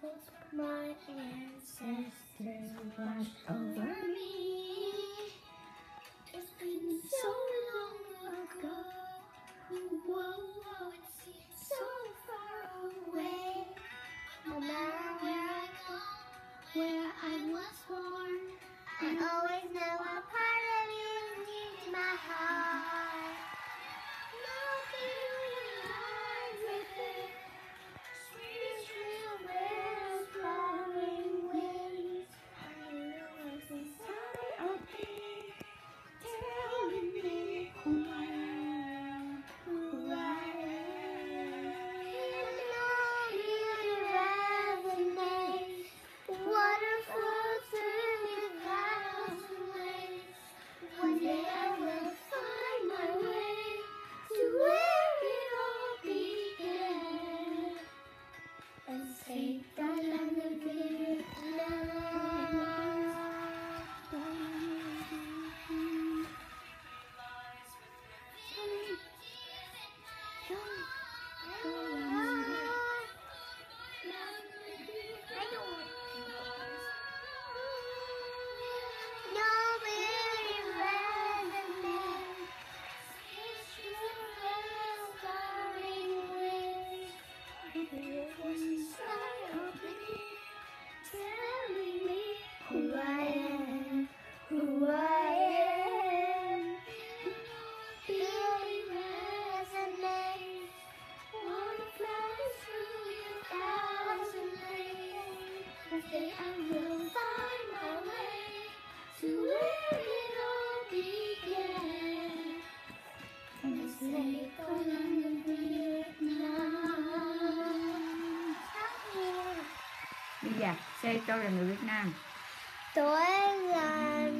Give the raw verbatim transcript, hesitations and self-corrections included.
my ancestors watched over me. It's been so long ago. Whoa, whoa, it seems so far away. No matter where I go, where I was born, I always know a part of you is deep in my heart. Nothing really hides within. Sweet trail winds blowing winds. I know what's inside of me, telling me who I am, who I am. And all really resonates. Water flows through the clouds and waves. One day I will find my way to where it all began. And say that I live it telling me who I am, who I am. Feeling resonates. Water flows through your thousand lanes. One day I will find my way to where it all began. And it's late for London, Vietnam. Bây giờ, say tôi là người Việt Nam. Tôi là